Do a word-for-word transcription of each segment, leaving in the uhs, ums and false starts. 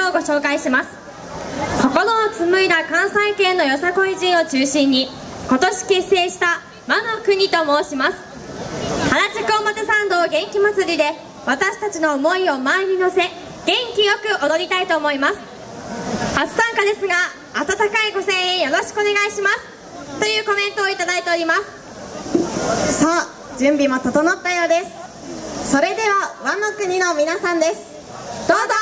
ルをご紹介します。心を紡いだ関西圏のよさこい人を中心に今年結成した和の国と申します。原宿表参道元気祭りで私たちの思いを前に乗せ元気よく踊りたいと思います。初参加ですが温かいご声援よろしくお願いしますというコメントをいただいております。 さあ準備も整ったようです。それでは和の国の皆さんです。どうぞ。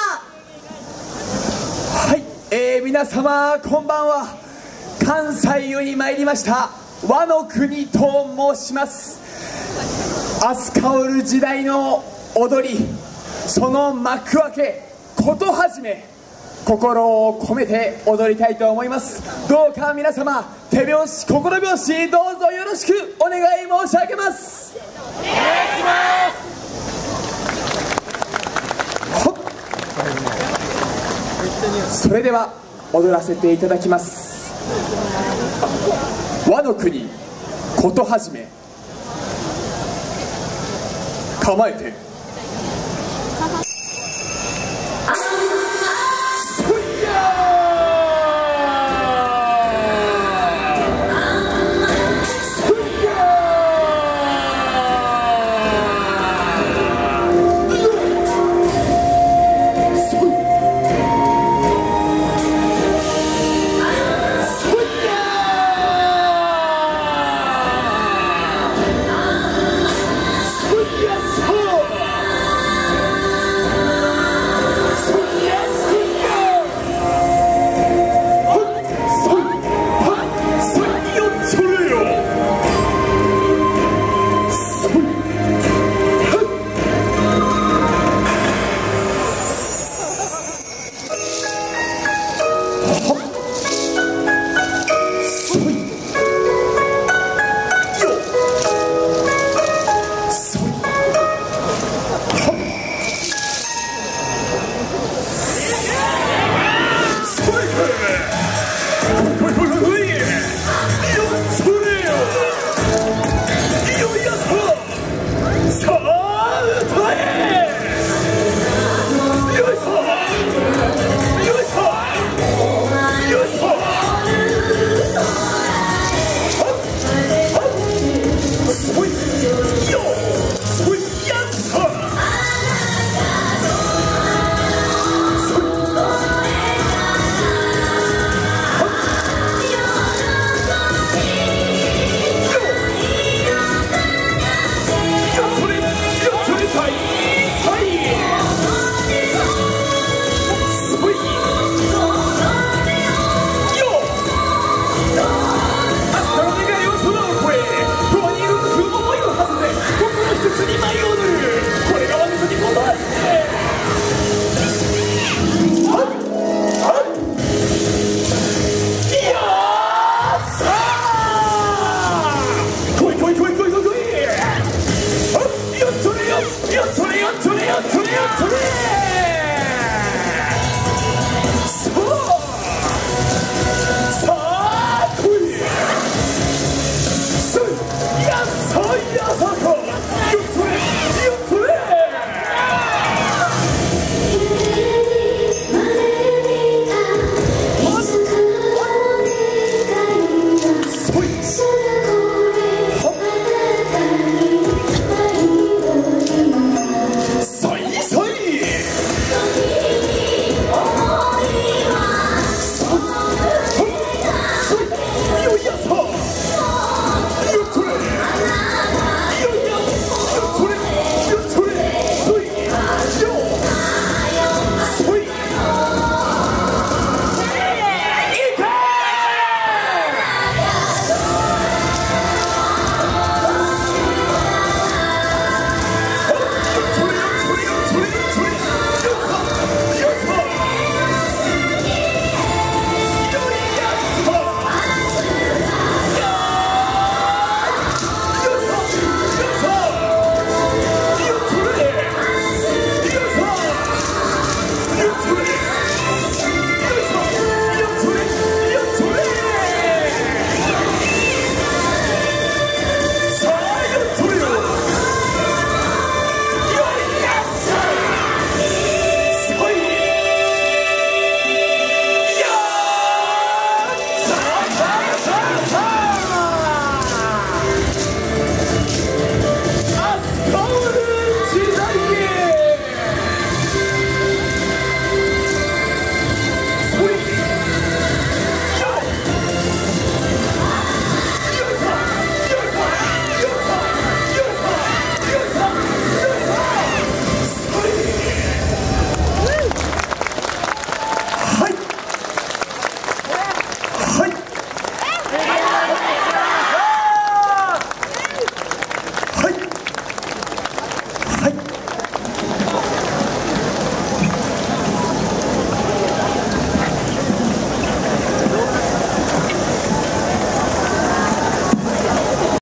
はい、えー、皆様こんばんは。関西より参りました和の国と申します。明日香る時代の踊り、その幕開けことはじめ、心を込めて踊りたいと思います。どうか皆様手拍子心拍子どうぞよろしくお願い申し上げます。お願いします。それでは踊らせていただきます。和の国ことはじめ、構えて